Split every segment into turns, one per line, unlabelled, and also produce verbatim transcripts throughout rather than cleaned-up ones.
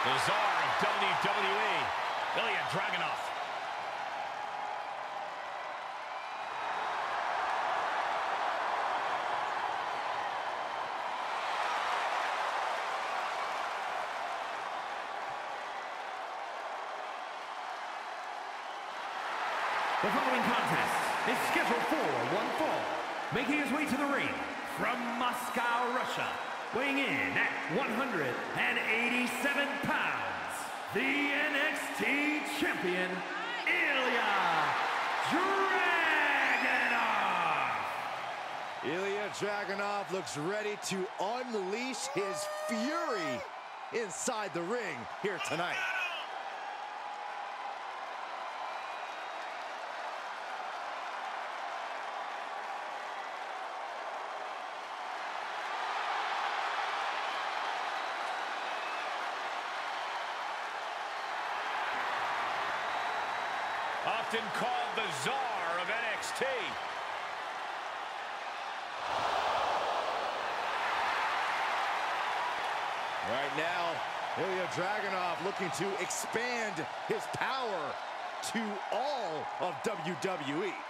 The Czar of W W E, Ilya Dragunov.
The following contest is scheduled for one fall. Making his way to the ring from Moscow, Russia, weighing in at one hundred eighty-seven pounds, the N X T champion, Ilya Dragunov.
Ilya Dragunov looks ready to unleash his fury inside the ring here tonight.
Often called the Czar of N X T.
Right now, Ilya Dragunov looking to expand his power to all of W W E.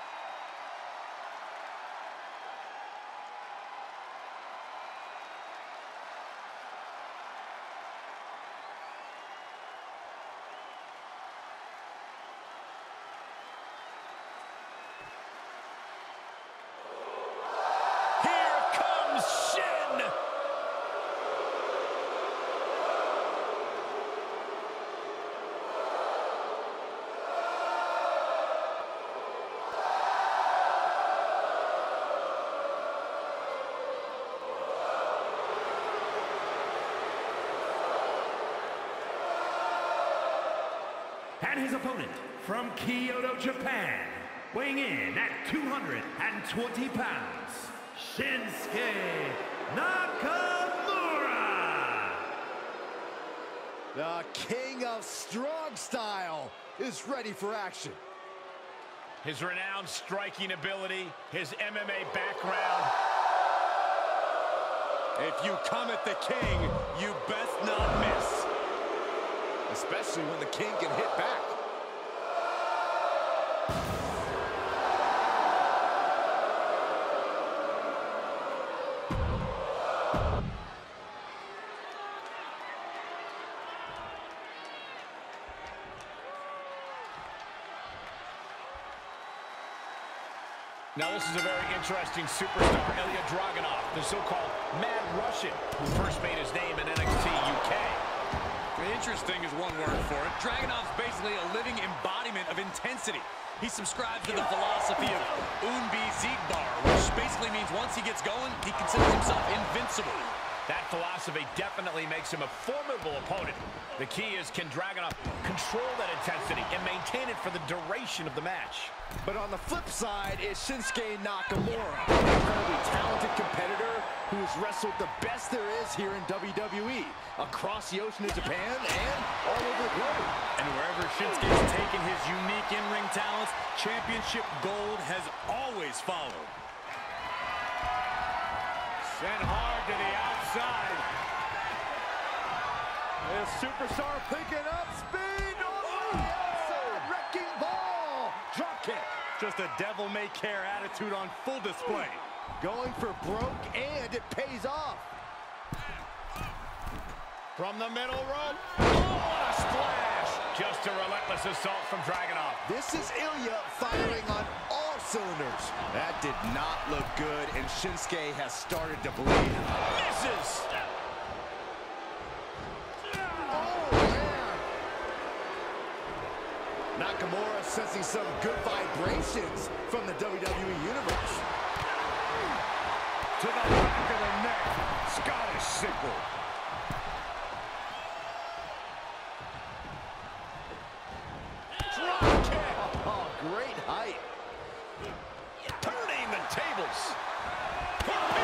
And his opponent from Kyoto, Japan, weighing in at two hundred twenty pounds, Shinsuke Nakamura.
The king of strong style is ready for action.
His renowned striking ability, his M M A background.
If you come at the king, you best not miss. Especially when the king can hit back.
Now this is a very interesting superstar, Ilya Dragunov, the so-called Mad Russian, who first made his name in N X T U K.
Interesting is one word for it. Dragunov's basically a living embodiment of intensity. He subscribes to the philosophy of Unbi Ziegbar, which basically means once he gets going, he considers himself invincible.
That philosophy definitely makes him a formidable opponent. The key is, can Dragunov control that intensity and maintain it for the duration of the match?
But on the flip side is Shinsuke Nakamura, an incredibly talented competitor who has wrestled the best there is here in W W E, across the ocean to Japan and all over the globe.
And wherever Shinsuke's taken his unique in-ring talents, championship gold has always followed.
Sent hard to the outside.
This superstar picking up speed on the outside, wrecking ball, drop kick.
Just a devil-may-care attitude on full display.
Going for broke, and it pays off.
From the middle rope. Oh, what a splash. Just a relentless assault from Dragunov.
This is Ilya firing on all cylinders. That did not look good, and Shinsuke has started to bleed.
Misses.
Oh, man. Nakamura sensing some good vibrations from the W W E Universe.
To the back of the neck. Scottish signal.
Drop kick.
Oh, great height.
Turning the tables.